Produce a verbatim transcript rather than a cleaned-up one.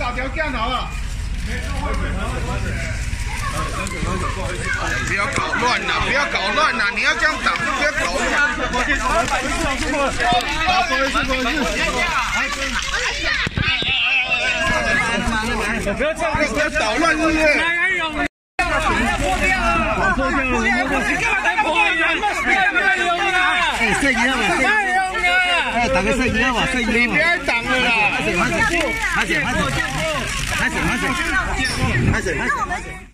找条件好不好？不要搞乱了，不要搞乱了！你要这样挡就不要搞乱。不好意思，不好意思。不要这样，不要捣乱，是不是？破掉了！破掉了！你干嘛在破坏？卖用啊！哎，摄影啊嘛，卖用啊！哎，打个摄影啊嘛，摄影。你不要挡了啦！开始，开始，开始，开始，开始，开始，开始，开始。